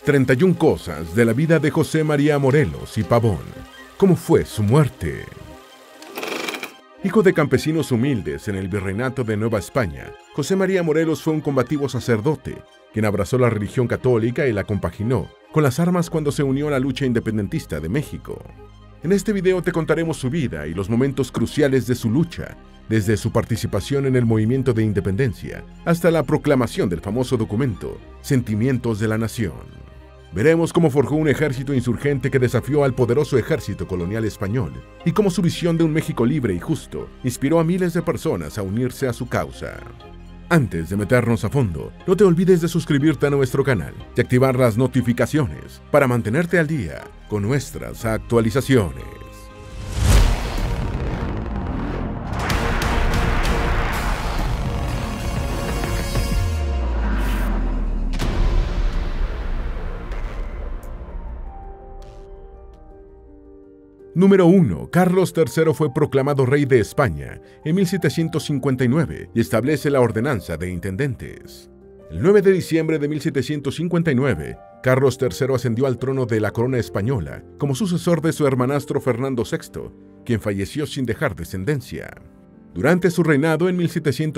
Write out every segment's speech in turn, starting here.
31 cosas de la vida de José María Morelos y Pavón. ¿Cómo fue su muerte? Hijo de campesinos humildes en el Virreinato de Nueva España, José María Morelos fue un combativo sacerdote, quien abrazó la religión católica y la compaginó con las armas cuando se unió a la lucha independentista de México. En este video te contaremos su vida y los momentos cruciales de su lucha, desde su participación en el movimiento de independencia hasta la proclamación del famoso documento Sentimientos de la Nación. Veremos cómo forjó un ejército insurgente que desafió al poderoso ejército colonial español y cómo su visión de un México libre y justo inspiró a miles de personas a unirse a su causa. Antes de meternos a fondo, no te olvides de suscribirte a nuestro canal y activar las notificaciones para mantenerte al día con nuestras actualizaciones. Número 1. Carlos III fue proclamado rey de España en 1759 y establece la ordenanza de intendentes. El 9 de diciembre de 1759, Carlos III ascendió al trono de la corona española como sucesor de su hermanastro Fernando VI, quien falleció sin dejar descendencia. Durante su reinado en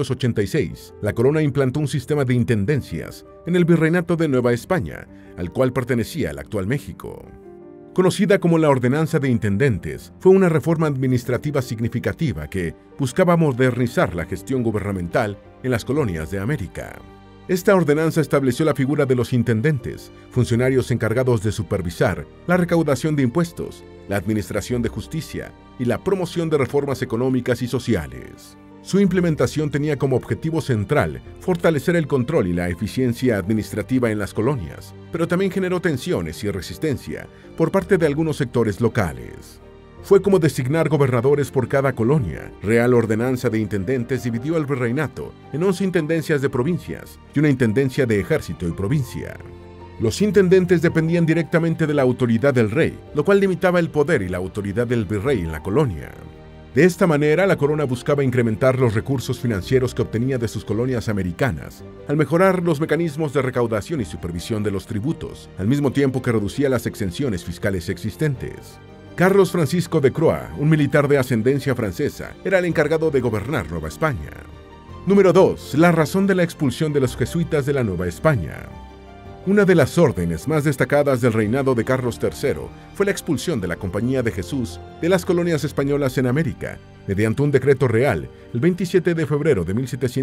1786, la corona implantó un sistema de intendencias en el Virreinato de Nueva España, al cual pertenecía el actual México. Conocida como la Ordenanza de Intendentes, fue una reforma administrativa significativa que buscaba modernizar la gestión gubernamental en las colonias de América. Esta ordenanza estableció la figura de los intendentes, funcionarios encargados de supervisar la recaudación de impuestos, la administración de justicia y la promoción de reformas económicas y sociales. Su implementación tenía como objetivo central fortalecer el control y la eficiencia administrativa en las colonias, pero también generó tensiones y resistencia por parte de algunos sectores locales. Fue como designar gobernadores por cada colonia. Real Ordenanza de Intendentes dividió el virreinato en 11 intendencias de provincias y una intendencia de ejército y provincia. Los intendentes dependían directamente de la autoridad del rey, lo cual limitaba el poder y la autoridad del virrey en la colonia. De esta manera, la corona buscaba incrementar los recursos financieros que obtenía de sus colonias americanas, al mejorar los mecanismos de recaudación y supervisión de los tributos, al mismo tiempo que reducía las exenciones fiscales existentes. Carlos Francisco de Croix, un militar de ascendencia francesa, era el encargado de gobernar Nueva España. Número 2. La razón de la expulsión de los jesuitas de la Nueva España. Una de las órdenes más destacadas del reinado de Carlos III fue la expulsión de la Compañía de Jesús de las colonias españolas en América, mediante un decreto real el 27 de febrero de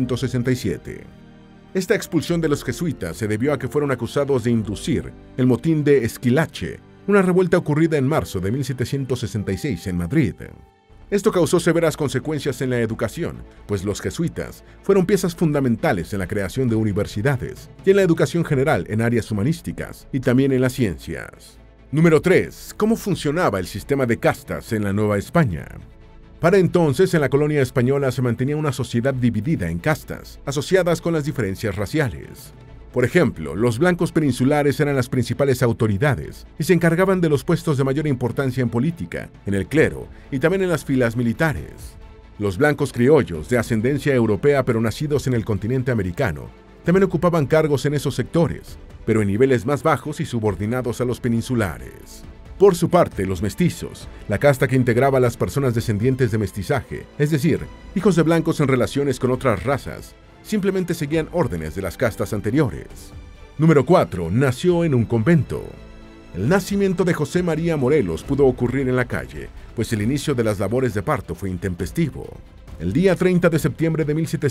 1767. Esta expulsión de los jesuitas se debió a que fueron acusados de inducir el motín de Esquilache, una revuelta ocurrida en marzo de 1766 en Madrid. Esto causó severas consecuencias en la educación, pues los jesuitas fueron piezas fundamentales en la creación de universidades y en la educación general en áreas humanísticas y también en las ciencias. Número 3. ¿Cómo funcionaba el sistema de castas en la Nueva España? Para entonces, en la colonia española se mantenía una sociedad dividida en castas, asociadas con las diferencias raciales. Por ejemplo, los blancos peninsulares eran las principales autoridades y se encargaban de los puestos de mayor importancia en política, en el clero y también en las filas militares. Los blancos criollos de ascendencia europea pero nacidos en el continente americano también ocupaban cargos en esos sectores, pero en niveles más bajos y subordinados a los peninsulares. Por su parte, los mestizos, la casta que integraba a las personas descendientes de mestizaje, es decir, hijos de blancos en relaciones con otras razas, simplemente seguían órdenes de las castas anteriores. Número 4. Nació en un convento. El nacimiento de José María Morelos pudo ocurrir en la calle, pues el inicio de las labores de parto fue intempestivo. El día 30 de septiembre de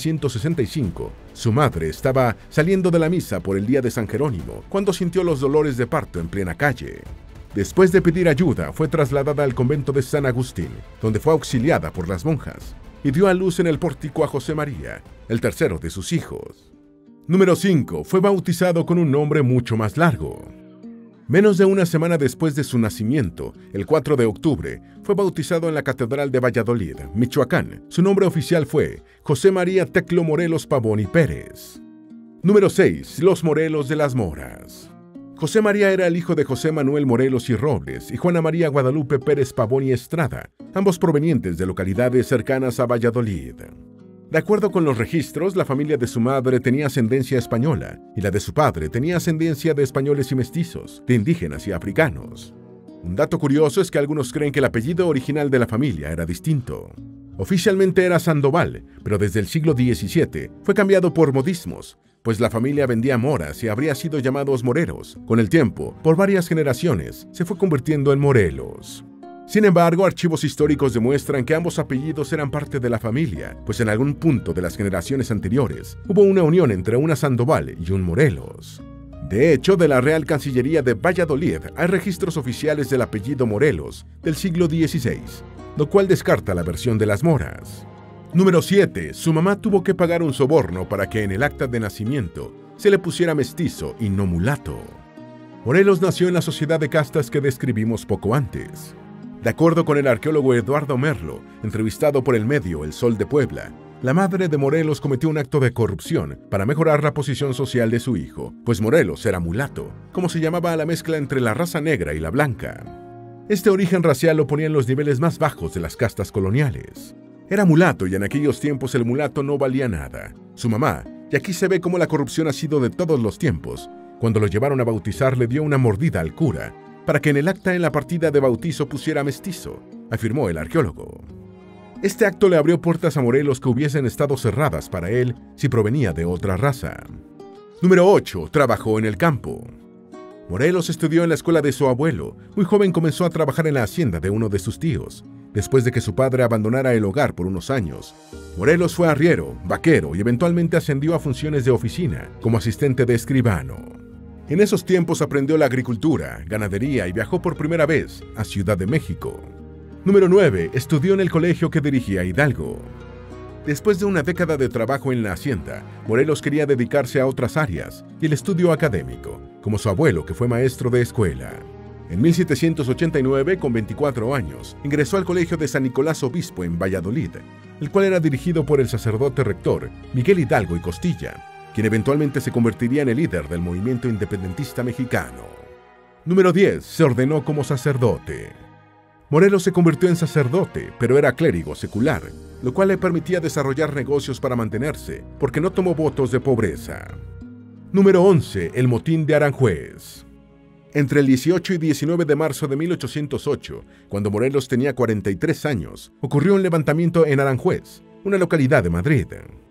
1765, su madre estaba saliendo de la misa por el día de San Jerónimo, cuando sintió los dolores de parto en plena calle. Después de pedir ayuda, fue trasladada al convento de San Agustín, donde fue auxiliada por las monjas, y dio a luz en el pórtico a José María, el tercero de sus hijos. Número 5. Fue bautizado con un nombre mucho más largo. Menos de una semana después de su nacimiento, el 4 de octubre, fue bautizado en la Catedral de Valladolid, Michoacán. Su nombre oficial fue José María Teclo Morelos Pavón y Pérez. Número 6. Los Morelos de las Moras. José María era el hijo de José Manuel Morelos y Robles y Juana María Guadalupe Pérez Pavón y Estrada, ambos provenientes de localidades cercanas a Valladolid. De acuerdo con los registros, la familia de su madre tenía ascendencia española y la de su padre tenía ascendencia de españoles y mestizos, de indígenas y africanos. Un dato curioso es que algunos creen que el apellido original de la familia era distinto. Oficialmente era Sandoval, pero desde el siglo XVII fue cambiado por modismos, pues la familia vendía moras y habría sido llamados moreros. Con el tiempo, por varias generaciones, se fue convirtiendo en Morelos. Sin embargo, archivos históricos demuestran que ambos apellidos eran parte de la familia, pues en algún punto de las generaciones anteriores hubo una unión entre una Sandoval y un Morelos. De hecho, de la Real Cancillería de Valladolid hay registros oficiales del apellido Morelos del siglo XVI, lo cual descarta la versión de las moras. Número 7. Su mamá tuvo que pagar un soborno para que en el acta de nacimiento se le pusiera mestizo y no mulato. Morelos nació en la sociedad de castas que describimos poco antes. De acuerdo con el arqueólogo Eduardo Merlo, entrevistado por el medio El Sol de Puebla, la madre de Morelos cometió un acto de corrupción para mejorar la posición social de su hijo, pues Morelos era mulato, como se llamaba a la mezcla entre la raza negra y la blanca. Este origen racial lo ponía en los niveles más bajos de las castas coloniales. Era mulato y en aquellos tiempos el mulato no valía nada. Su mamá, y aquí se ve cómo la corrupción ha sido de todos los tiempos, cuando lo llevaron a bautizar le dio una mordida al cura, para que en el acta en la partida de bautizo pusiera mestizo, afirmó el arqueólogo. Este acto le abrió puertas a Morelos que hubiesen estado cerradas para él si provenía de otra raza. Número 8. Trabajó en el campo. Morelos estudió en la escuela de su abuelo. Muy joven comenzó a trabajar en la hacienda de uno de sus tíos. Después de que su padre abandonara el hogar por unos años, Morelos fue arriero, vaquero y eventualmente ascendió a funciones de oficina como asistente de escribano. En esos tiempos aprendió la agricultura, ganadería y viajó por primera vez a Ciudad de México. Número 9. Estudió en el colegio que dirigía Hidalgo. Después de una década de trabajo en la hacienda, Morelos quería dedicarse a otras áreas y el estudio académico, como su abuelo que fue maestro de escuela. En 1789, con 24 años, ingresó al Colegio de San Nicolás Obispo en Valladolid, el cual era dirigido por el sacerdote rector Miguel Hidalgo y Costilla, quien eventualmente se convertiría en el líder del movimiento independentista mexicano. Número 10. Se ordenó como sacerdote. Morelos se convirtió en sacerdote, pero era clérigo secular, lo cual le permitía desarrollar negocios para mantenerse, porque no tomó votos de pobreza. Número 11. El motín de Aranjuez. Entre el 18 y 19 de marzo de 1808, cuando Morelos tenía 43 años, ocurrió un levantamiento en Aranjuez, una localidad de Madrid.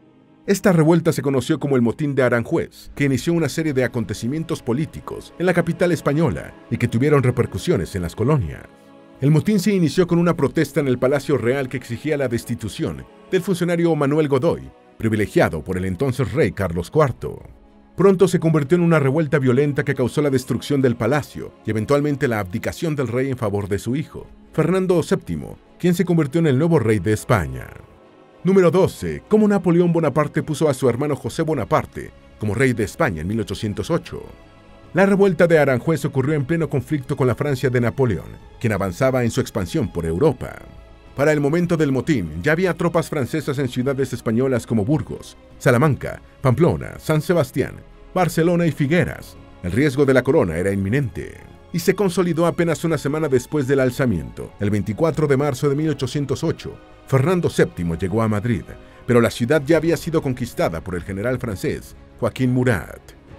Esta revuelta se conoció como el Motín de Aranjuez, que inició una serie de acontecimientos políticos en la capital española y que tuvieron repercusiones en las colonias. El motín se inició con una protesta en el Palacio Real que exigía la destitución del funcionario Manuel Godoy, privilegiado por el entonces rey Carlos IV. Pronto se convirtió en una revuelta violenta que causó la destrucción del palacio y eventualmente la abdicación del rey en favor de su hijo, Fernando VII, quien se convirtió en el nuevo rey de España. Número 12. Cómo Napoleón Bonaparte puso a su hermano José Bonaparte como rey de España en 1808. La revuelta de Aranjuez ocurrió en pleno conflicto con la Francia de Napoleón, quien avanzaba en su expansión por Europa. Para el momento del motín, ya había tropas francesas en ciudades españolas como Burgos, Salamanca, Pamplona, San Sebastián, Barcelona y Figueras. El riesgo de la corona era inminente y se consolidó apenas una semana después del alzamiento. El 24 de marzo de 1808, Fernando VII llegó a Madrid, pero la ciudad ya había sido conquistada por el general francés Joaquín Murat.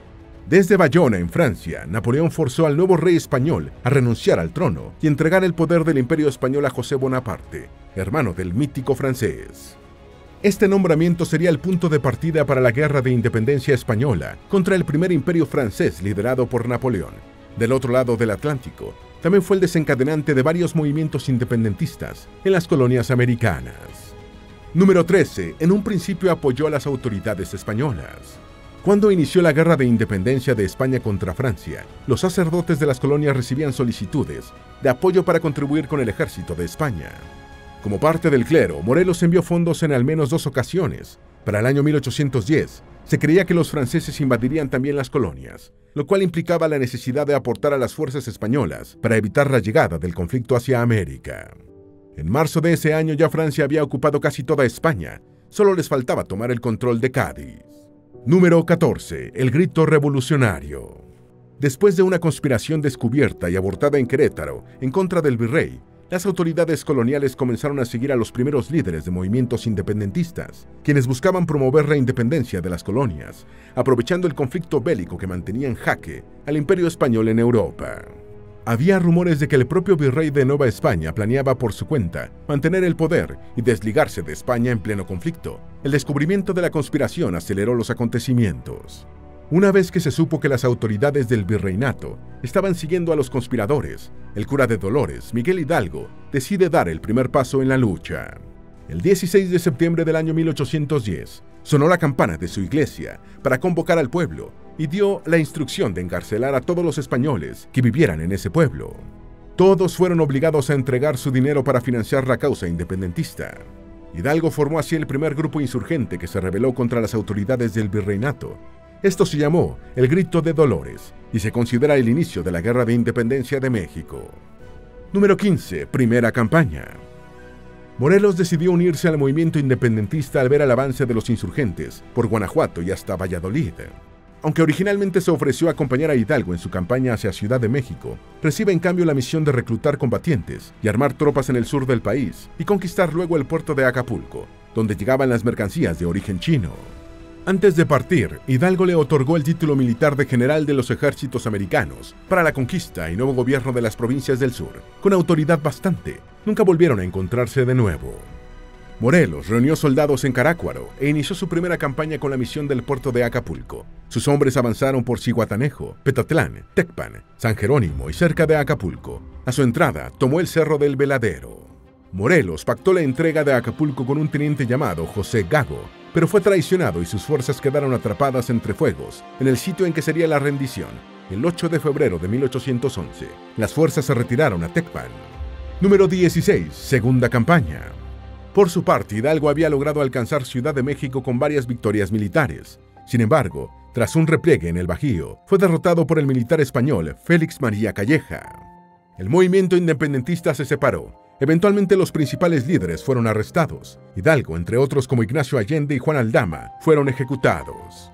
Desde Bayona, en Francia, Napoleón forzó al nuevo rey español a renunciar al trono y entregar el poder del imperio español a José Bonaparte, hermano del mítico francés. Este nombramiento sería el punto de partida para la Guerra de Independencia Española contra el primer imperio francés liderado por Napoleón. Del otro lado del Atlántico, también fue el desencadenante de varios movimientos independentistas en las colonias americanas. Número 13. En un principio apoyó a las autoridades españolas. Cuando inició la Guerra de Independencia de España contra Francia, los sacerdotes de las colonias recibían solicitudes de apoyo para contribuir con el ejército de España. Como parte del clero, Morelos envió fondos en al menos 2 ocasiones. Para el año 1810, se creía que los franceses invadirían también las colonias, lo cual implicaba la necesidad de aportar a las fuerzas españolas para evitar la llegada del conflicto hacia América. En marzo de ese año ya Francia había ocupado casi toda España, solo les faltaba tomar el control de Cádiz. Número 14. El grito revolucionario. Después de una conspiración descubierta y abortada en Querétaro en contra del virrey, las autoridades coloniales comenzaron a seguir a los primeros líderes de movimientos independentistas, quienes buscaban promover la independencia de las colonias, aprovechando el conflicto bélico que mantenía en jaque al imperio español en Europa. Había rumores de que el propio virrey de Nueva España planeaba por su cuenta mantener el poder y desligarse de España en pleno conflicto. El descubrimiento de la conspiración aceleró los acontecimientos. Una vez que se supo que las autoridades del virreinato estaban siguiendo a los conspiradores, el cura de Dolores, Miguel Hidalgo, decide dar el primer paso en la lucha. El 16 de septiembre del año 1810, sonó la campana de su iglesia para convocar al pueblo y dio la instrucción de encarcelar a todos los españoles que vivieran en ese pueblo. Todos fueron obligados a entregar su dinero para financiar la causa independentista. Hidalgo formó así el primer grupo insurgente que se rebeló contra las autoridades del virreinato. Esto se llamó el Grito de Dolores y se considera el inicio de la Guerra de Independencia de México. Número 15. Primera campaña. Morelos decidió unirse al movimiento independentista al ver el avance de los insurgentes por Guanajuato y hasta Valladolid. Aunque originalmente se ofreció a acompañar a Hidalgo en su campaña hacia Ciudad de México, recibe en cambio la misión de reclutar combatientes y armar tropas en el sur del país y conquistar luego el puerto de Acapulco, donde llegaban las mercancías de origen chino. Antes de partir, Hidalgo le otorgó el título militar de general de los ejércitos americanos para la conquista y nuevo gobierno de las provincias del sur, con autoridad bastante. Nunca volvieron a encontrarse de nuevo. Morelos reunió soldados en Carácuaro e inició su primera campaña con la misión del puerto de Acapulco. Sus hombres avanzaron por Zihuatanejo, Petatlán, Tecpan, San Jerónimo y cerca de Acapulco. A su entrada, tomó el Cerro del Veladero. Morelos pactó la entrega de Acapulco con un teniente llamado José Gago, pero fue traicionado y sus fuerzas quedaron atrapadas entre fuegos en el sitio en que sería la rendición. El 8 de febrero de 1811, las fuerzas se retiraron a Tecpan. Número 16. Segunda campaña. Por su parte, Hidalgo había logrado alcanzar Ciudad de México con varias victorias militares. Sin embargo, tras un repliegue en el Bajío, fue derrotado por el militar español Félix María Calleja. El movimiento independentista se separó. Eventualmente los principales líderes fueron arrestados. Hidalgo, entre otros como Ignacio Allende y Juan Aldama, fueron ejecutados.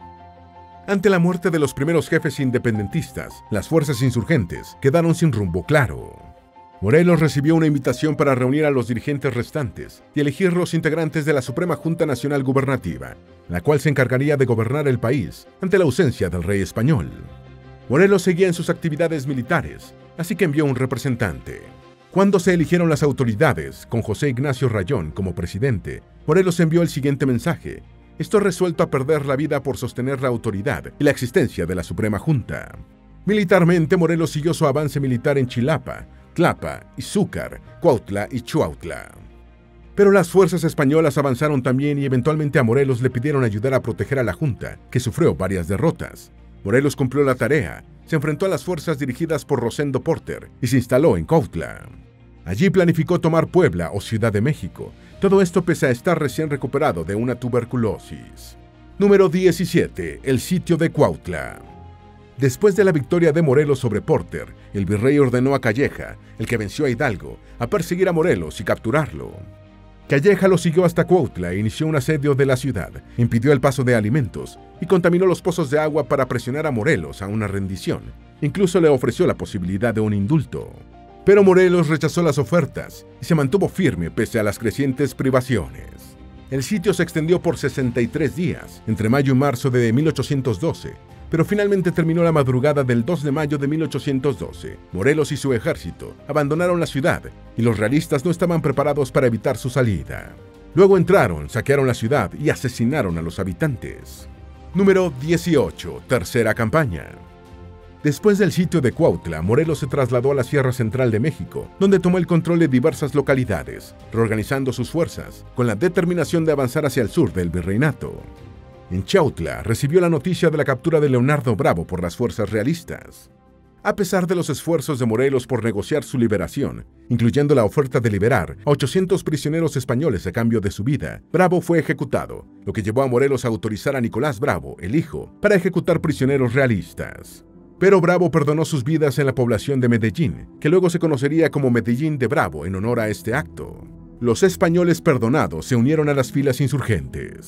Ante la muerte de los primeros jefes independentistas, las fuerzas insurgentes quedaron sin rumbo claro. Morelos recibió una invitación para reunir a los dirigentes restantes y elegir los integrantes de la Suprema Junta Nacional Gubernativa, la cual se encargaría de gobernar el país ante la ausencia del rey español. Morelos seguía en sus actividades militares, así que envió un representante. Cuando se eligieron las autoridades, con José Ignacio Rayón como presidente, Morelos envió el siguiente mensaje: estoy resuelto a perder la vida por sostener la autoridad y la existencia de la Suprema Junta. Militarmente, Morelos siguió su avance militar en Chilapa, Tlapa, Izúcar, Cuautla y Chuautla. Pero las fuerzas españolas avanzaron también y eventualmente a Morelos le pidieron ayudar a proteger a la Junta, que sufrió varias derrotas. Morelos cumplió la tarea, se enfrentó a las fuerzas dirigidas por Rosendo Porter y se instaló en Cuautla. Allí planificó tomar Puebla o Ciudad de México, todo esto pese a estar recién recuperado de una tuberculosis. Número 17. El sitio de Cuautla. Después de la victoria de Morelos sobre Porter, el virrey ordenó a Calleja, el que venció a Hidalgo, a perseguir a Morelos y capturarlo. Calleja lo siguió hasta Cuautla e inició un asedio de la ciudad, impidió el paso de alimentos y contaminó los pozos de agua para presionar a Morelos a una rendición. Incluso le ofreció la posibilidad de un indulto. Pero Morelos rechazó las ofertas y se mantuvo firme pese a las crecientes privaciones. El sitio se extendió por 63 días, entre mayo y marzo de 1812, pero finalmente terminó la madrugada del 2 de mayo de 1812. Morelos y su ejército abandonaron la ciudad y los realistas no estaban preparados para evitar su salida. Luego entraron, saquearon la ciudad y asesinaron a los habitantes. Número 18. Tercera campaña. Después del sitio de Cuautla, Morelos se trasladó a la Sierra Central de México, donde tomó el control de diversas localidades, reorganizando sus fuerzas, con la determinación de avanzar hacia el sur del virreinato. En Chautla recibió la noticia de la captura de Leonardo Bravo por las fuerzas realistas. A pesar de los esfuerzos de Morelos por negociar su liberación, incluyendo la oferta de liberar a 800 prisioneros españoles a cambio de su vida, Bravo fue ejecutado, lo que llevó a Morelos a autorizar a Nicolás Bravo, el hijo, para ejecutar prisioneros realistas. Pero Bravo perdonó sus vidas en la población de Medellín, que luego se conocería como Medellín de Bravo en honor a este acto. Los españoles perdonados se unieron a las filas insurgentes.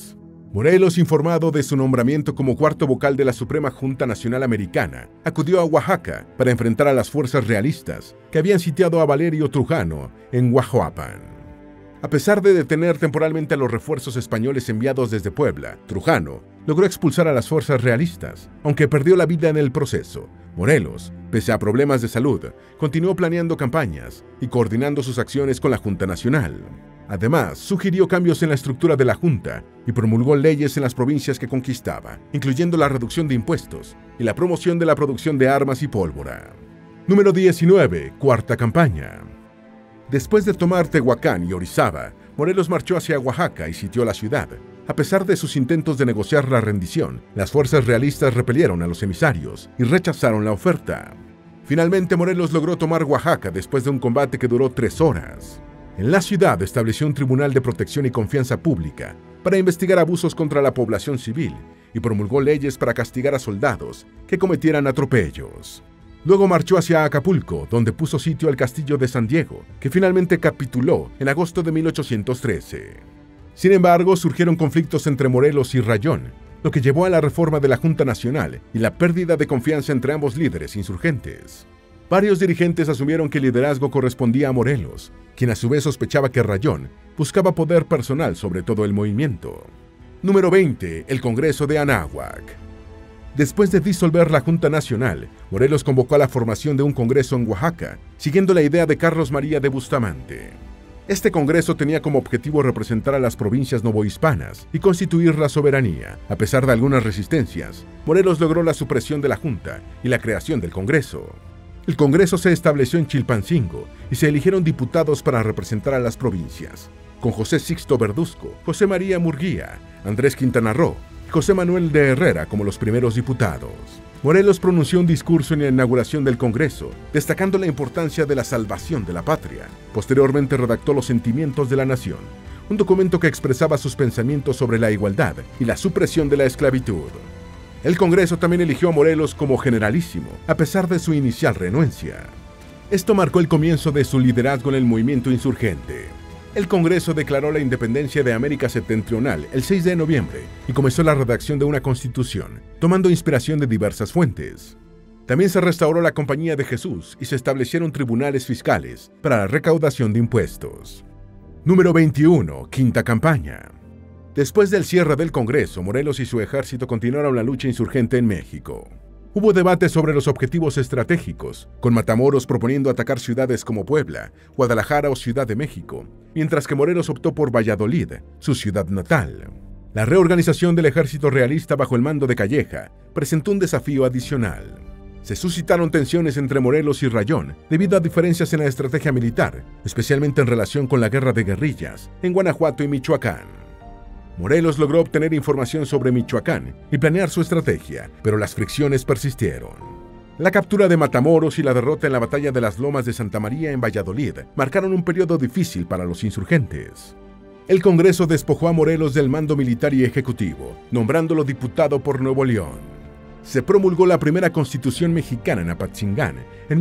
Morelos, informado de su nombramiento como cuarto vocal de la Suprema Junta Nacional Americana, acudió a Oaxaca para enfrentar a las fuerzas realistas que habían sitiado a Valerio Trujano en Huajuapan. A pesar de detener temporalmente a los refuerzos españoles enviados desde Puebla, Trujano logró expulsar a las fuerzas realistas, aunque perdió la vida en el proceso. Morelos, pese a problemas de salud, continuó planeando campañas y coordinando sus acciones con la Junta Nacional. Además, sugirió cambios en la estructura de la Junta y promulgó leyes en las provincias que conquistaba, incluyendo la reducción de impuestos y la promoción de la producción de armas y pólvora. Número 19. Cuarta campaña. Después de tomar Tehuacán y Orizaba, Morelos marchó hacia Oaxaca y sitió la ciudad. A pesar de sus intentos de negociar la rendición, las fuerzas realistas repelieron a los emisarios y rechazaron la oferta. Finalmente, Morelos logró tomar Oaxaca después de un combate que duró 3 horas. En la ciudad estableció un tribunal de protección y confianza pública para investigar abusos contra la población civil y promulgó leyes para castigar a soldados que cometieran atropellos. Luego marchó hacia Acapulco, donde puso sitio al castillo de San Diego, que finalmente capituló en agosto de 1813. Sin embargo, surgieron conflictos entre Morelos y Rayón, lo que llevó a la reforma de la Junta Nacional y la pérdida de confianza entre ambos líderes insurgentes. Varios dirigentes asumieron que el liderazgo correspondía a Morelos, quien a su vez sospechaba que Rayón buscaba poder personal sobre todo el movimiento. Número 20. El Congreso de Anáhuac. Después de disolver la Junta Nacional, Morelos convocó a la formación de un congreso en Oaxaca, siguiendo la idea de Carlos María de Bustamante. Este congreso tenía como objetivo representar a las provincias novohispanas y constituir la soberanía. A pesar de algunas resistencias, Morelos logró la supresión de la Junta y la creación del Congreso. El Congreso se estableció en Chilpancingo y se eligieron diputados para representar a las provincias, con José Sixto Verduzco, José María Murguía, Andrés Quintana Roo y José Manuel de Herrera como los primeros diputados. Morelos pronunció un discurso en la inauguración del Congreso, destacando la importancia de la salvación de la patria. Posteriormente redactó Los Sentimientos de la Nación, un documento que expresaba sus pensamientos sobre la igualdad y la supresión de la esclavitud. El Congreso también eligió a Morelos como generalísimo, a pesar de su inicial renuencia. Esto marcó el comienzo de su liderazgo en el movimiento insurgente. El Congreso declaró la independencia de América Septentrional el 6 de noviembre y comenzó la redacción de una constitución, tomando inspiración de diversas fuentes. También se restauró la Compañía de Jesús y se establecieron tribunales fiscales para la recaudación de impuestos. Número 21. Quinta campaña. Después del cierre del Congreso, Morelos y su ejército continuaron la lucha insurgente en México. Hubo debate sobre los objetivos estratégicos, con Matamoros proponiendo atacar ciudades como Puebla, Guadalajara o Ciudad de México, mientras que Morelos optó por Valladolid, su ciudad natal. La reorganización del ejército realista bajo el mando de Calleja presentó un desafío adicional. Se suscitaron tensiones entre Morelos y Rayón debido a diferencias en la estrategia militar, especialmente en relación con la guerra de guerrillas en Guanajuato y Michoacán. Morelos logró obtener información sobre Michoacán y planear su estrategia, pero las fricciones persistieron. La captura de Matamoros y la derrota en la batalla de las Lomas de Santa María en Valladolid marcaron un periodo difícil para los insurgentes. El Congreso despojó a Morelos del mando militar y ejecutivo, nombrándolo diputado por Nuevo León. Se promulgó la primera Constitución mexicana en Apatzingán en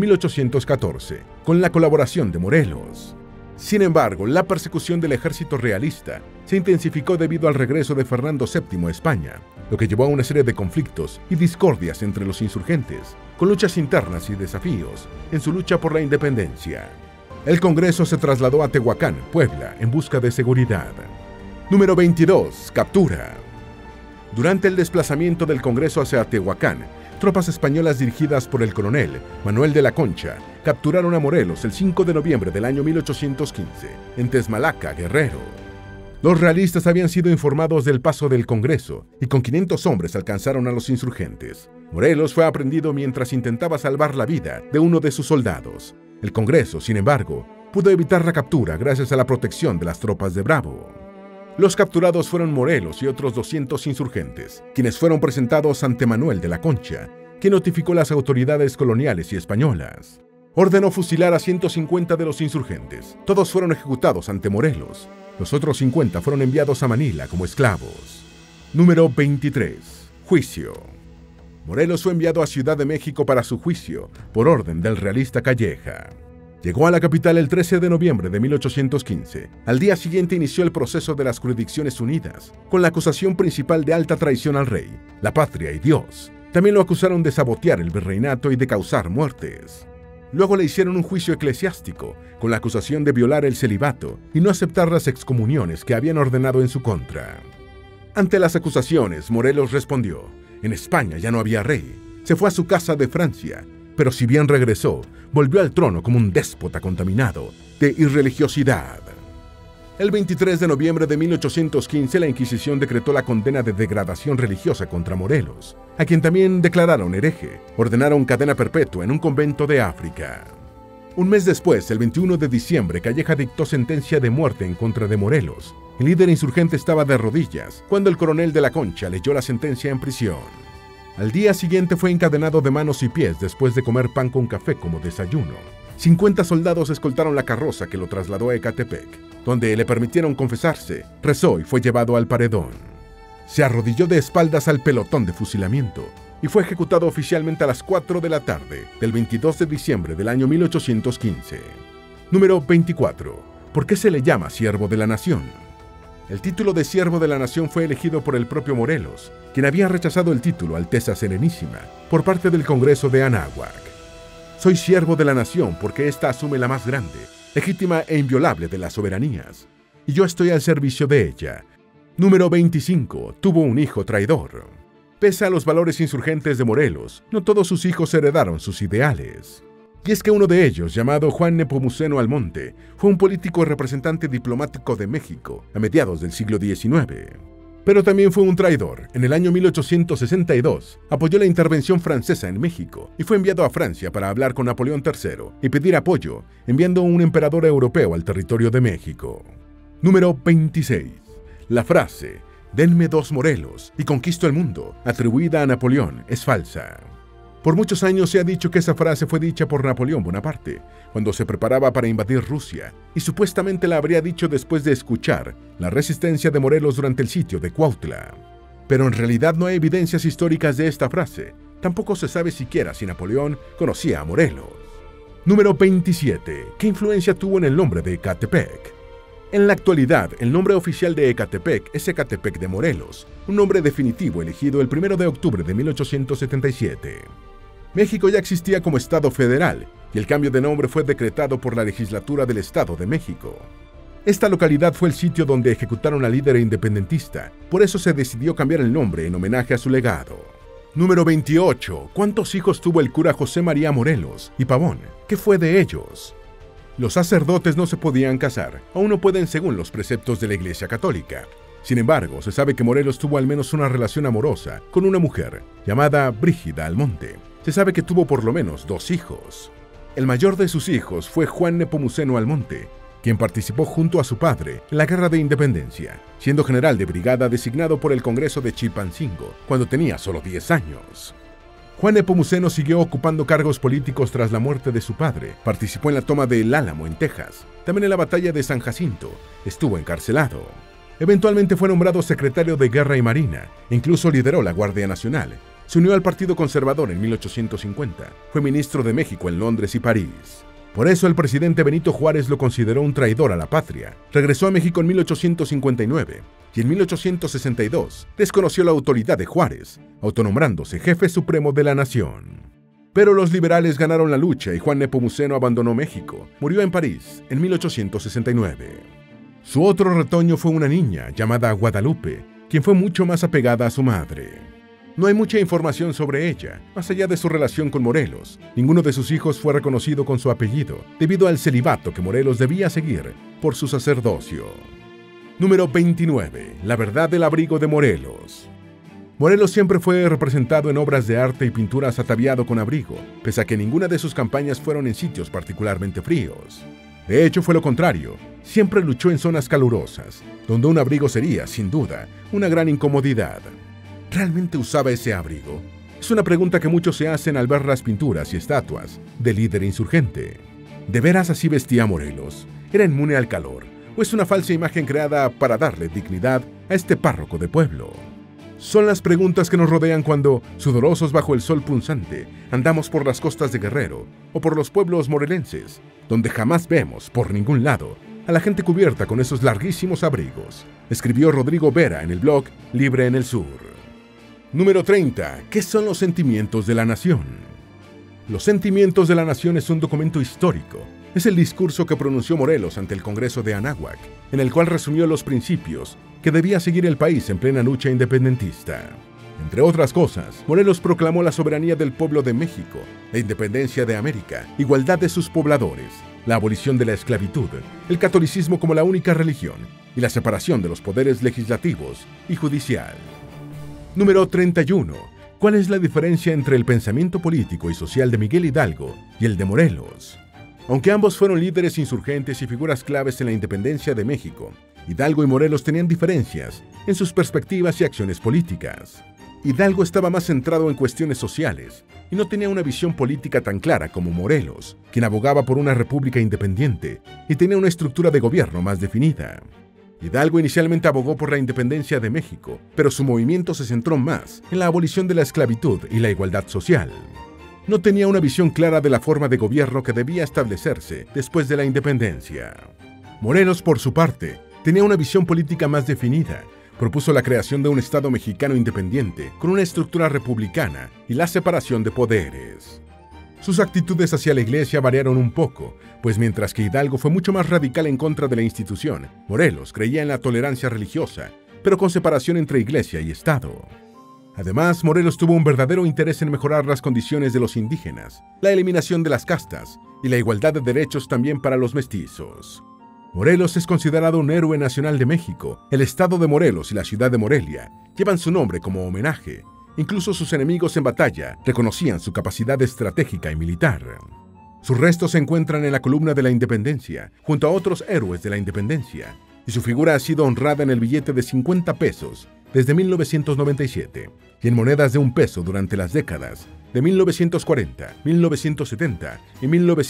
1814, con la colaboración de Morelos. Sin embargo, la persecución del ejército realista se intensificó debido al regreso de Fernando VII a España, lo que llevó a una serie de conflictos y discordias entre los insurgentes, con luchas internas y desafíos en su lucha por la independencia. El Congreso se trasladó a Tehuacán, Puebla, en busca de seguridad. Número 22. Captura. Durante el desplazamiento del Congreso hacia Tehuacán, tropas españolas dirigidas por el coronel Manuel de la Concha capturaron a Morelos el 5 de noviembre del año 1815 en Tesmalaca, Guerrero. Los realistas habían sido informados del paso del Congreso y con 500 hombres alcanzaron a los insurgentes. Morelos fue aprehendido mientras intentaba salvar la vida de uno de sus soldados. El Congreso, sin embargo, pudo evitar la captura gracias a la protección de las tropas de Bravo. Los capturados fueron Morelos y otros 200 insurgentes, quienes fueron presentados ante Manuel de la Concha, quien notificó a las autoridades coloniales y españolas. Ordenó fusilar a 150 de los insurgentes. Todos fueron ejecutados ante Morelos. Los otros 50 fueron enviados a Manila como esclavos. Número 23. Juicio. Morelos fue enviado a Ciudad de México para su juicio, por orden del realista Calleja. Llegó a la capital el 13 de noviembre de 1815. Al día siguiente inició el proceso de las Jurisdicciones Unidas, con la acusación principal de alta traición al rey, la patria y Dios. También lo acusaron de sabotear el virreinato y de causar muertes. Luego le hicieron un juicio eclesiástico, con la acusación de violar el celibato y no aceptar las excomuniones que habían ordenado en su contra. Ante las acusaciones, Morelos respondió: en España ya no había rey. Se fue a su casa de Francia, pero si bien regresó, volvió al trono como un déspota contaminado de irreligiosidad. El 23 de noviembre de 1815, la Inquisición decretó la condena de degradación religiosa contra Morelos, a quien también declararon hereje. Ordenaron cadena perpetua en un convento de África. Un mes después, el 21 de diciembre, Calleja dictó sentencia de muerte en contra de Morelos. El líder insurgente estaba de rodillas cuando el coronel de la Concha leyó la sentencia en prisión. Al día siguiente fue encadenado de manos y pies después de comer pan con café como desayuno. 50 soldados escoltaron la carroza que lo trasladó a Ecatepec, donde le permitieron confesarse, rezó y fue llevado al paredón. Se arrodilló de espaldas al pelotón de fusilamiento y fue ejecutado oficialmente a las 4 de la tarde del 22 de diciembre del año 1815. Número 24. ¿Por qué se le llama Siervo de la Nación? El título de Siervo de la Nación fue elegido por el propio Morelos, quien había rechazado el título Alteza Serenísima por parte del Congreso de Anáhuac. Soy siervo de la nación porque ésta asume la más grande, legítima e inviolable de las soberanías, y yo estoy al servicio de ella. Número 25. Tuvo un hijo traidor. Pese a los valores insurgentes de Morelos, no todos sus hijos heredaron sus ideales. Y es que uno de ellos, llamado Juan Nepomuceno Almonte, fue un político y representante diplomático de México a mediados del siglo XIX. Pero también fue un traidor. En el año 1862, apoyó la intervención francesa en México y fue enviado a Francia para hablar con Napoleón III y pedir apoyo, enviando un emperador europeo al territorio de México. Número 26. La frase, denme 2 Morelos y conquisto el mundo, atribuida a Napoleón, es falsa. Por muchos años se ha dicho que esa frase fue dicha por Napoleón Bonaparte, cuando se preparaba para invadir Rusia, y supuestamente la habría dicho después de escuchar la resistencia de Morelos durante el sitio de Cuautla. Pero en realidad no hay evidencias históricas de esta frase. Tampoco se sabe siquiera si Napoleón conocía a Morelos. Número 27. ¿Qué influencia tuvo en el nombre de Ecatepec? En la actualidad, el nombre oficial de Ecatepec es Ecatepec de Morelos, un nombre definitivo elegido el 1 de octubre de 1877. México ya existía como Estado federal, y el cambio de nombre fue decretado por la legislatura del Estado de México. Esta localidad fue el sitio donde ejecutaron al líder independentista, por eso se decidió cambiar el nombre en homenaje a su legado. Número 28. ¿Cuántos hijos tuvo el cura José María Morelos y Pavón? ¿Qué fue de ellos? Los sacerdotes no se podían casar, aún no pueden según los preceptos de la Iglesia Católica. Sin embargo, se sabe que Morelos tuvo al menos una relación amorosa con una mujer llamada Brígida Almonte. Se sabe que tuvo por lo menos 2 hijos. El mayor de sus hijos fue Juan Nepomuceno Almonte, quien participó junto a su padre en la Guerra de Independencia, siendo general de brigada designado por el Congreso de Chilpancingo cuando tenía solo 10 años. Juan Nepomuceno siguió ocupando cargos políticos tras la muerte de su padre. Participó en la toma de El Álamo en Texas, también en la batalla de San Jacinto. Estuvo encarcelado. Eventualmente fue nombrado secretario de Guerra y Marina, e incluso lideró la Guardia Nacional. Se unió al Partido Conservador en 1850. Fue ministro de México en Londres y París. Por eso el presidente Benito Juárez lo consideró un traidor a la patria. Regresó a México en 1859 y en 1862 desconoció la autoridad de Juárez, autonombrándose jefe supremo de la nación. Pero los liberales ganaron la lucha y Juan Nepomuceno abandonó México. Murió en París en 1869. Su otro retoño fue una niña llamada Guadalupe, quien fue mucho más apegada a su madre. No hay mucha información sobre ella, más allá de su relación con Morelos. Ninguno de sus hijos fue reconocido con su apellido, debido al celibato que Morelos debía seguir por su sacerdocio. Número 29. La verdad del abrigo de Morelos. Morelos siempre fue representado en obras de arte y pinturas ataviado con abrigo, pese a que ninguna de sus campañas fueron en sitios particularmente fríos. De hecho, fue lo contrario. Siempre luchó en zonas calurosas, donde un abrigo sería, sin duda, una gran incomodidad. ¿Realmente usaba ese abrigo? Es una pregunta que muchos se hacen al ver las pinturas y estatuas del líder insurgente. ¿De veras así vestía Morelos? ¿Era inmune al calor? ¿O es una falsa imagen creada para darle dignidad a este párroco de pueblo? Son las preguntas que nos rodean cuando, sudorosos bajo el sol punzante, andamos por las costas de Guerrero o por los pueblos morelenses, donde jamás vemos, por ningún lado, a la gente cubierta con esos larguísimos abrigos, escribió Rodrigo Vera en el blog Libre en el Sur. Número 30. ¿Qué son los sentimientos de la nación? Los sentimientos de la nación es un documento histórico. Es el discurso que pronunció Morelos ante el Congreso de Anáhuac, en el cual resumió los principios que debía seguir el país en plena lucha independentista. Entre otras cosas, Morelos proclamó la soberanía del pueblo de México, la independencia de América, igualdad de sus pobladores, la abolición de la esclavitud, el catolicismo como la única religión y la separación de los poderes legislativos y judicial. Número 31. ¿Cuál es la diferencia entre el pensamiento político y social de Miguel Hidalgo y el de Morelos? Aunque ambos fueron líderes insurgentes y figuras claves en la independencia de México, Hidalgo y Morelos tenían diferencias en sus perspectivas y acciones políticas. Hidalgo estaba más centrado en cuestiones sociales y no tenía una visión política tan clara como Morelos, quien abogaba por una república independiente y tenía una estructura de gobierno más definida. Hidalgo inicialmente abogó por la independencia de México, pero su movimiento se centró más en la abolición de la esclavitud y la igualdad social. No tenía una visión clara de la forma de gobierno que debía establecerse después de la independencia. Morelos, por su parte, tenía una visión política más definida. Propuso la creación de un Estado mexicano independiente con una estructura republicana y la separación de poderes. Sus actitudes hacia la Iglesia variaron un poco, pues mientras que Hidalgo fue mucho más radical en contra de la institución, Morelos creía en la tolerancia religiosa, pero con separación entre Iglesia y Estado. Además, Morelos tuvo un verdadero interés en mejorar las condiciones de los indígenas, la eliminación de las castas y la igualdad de derechos también para los mestizos. Morelos es considerado un héroe nacional de México. El estado de Morelos y la ciudad de Morelia llevan su nombre como homenaje. Incluso sus enemigos en batalla reconocían su capacidad estratégica y militar. Sus restos se encuentran en la columna de la Independencia, junto a otros héroes de la Independencia, y su figura ha sido honrada en el billete de 50 pesos desde 1997 y en monedas de $1 durante las décadas de 1940, 1970 y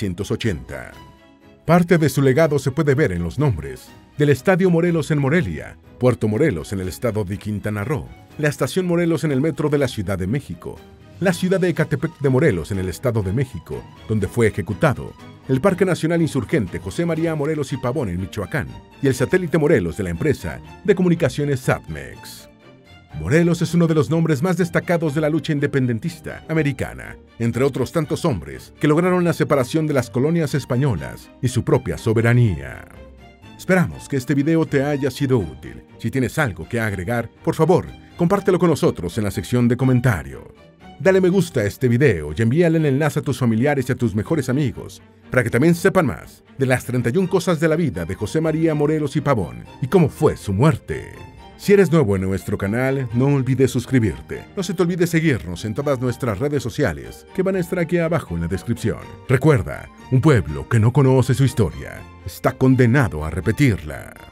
1980. Parte de su legado se puede ver en los nombres del Estadio Morelos en Morelia, Puerto Morelos en el estado de Quintana Roo, la Estación Morelos en el metro de la Ciudad de México, la ciudad de Ecatepec de Morelos en el estado de México, donde fue ejecutado, el Parque Nacional Insurgente José María Morelos y Pavón en Michoacán, y el satélite Morelos de la empresa de comunicaciones Satmex. Morelos es uno de los nombres más destacados de la lucha independentista americana, entre otros tantos hombres que lograron la separación de las colonias españolas y su propia soberanía. Esperamos que este video te haya sido útil. Si tienes algo que agregar, por favor, compártelo con nosotros en la sección de comentarios. Dale me gusta a este video y envíale el enlace a tus familiares y a tus mejores amigos para que también sepan más de las 31 cosas de la vida de José María Morelos y Pavón y cómo fue su muerte. Si eres nuevo en nuestro canal, no olvides suscribirte. No se te olvide seguirnos en todas nuestras redes sociales, que van a estar aquí abajo en la descripción. Recuerda, un pueblo que no conoce su historia está condenado a repetirla.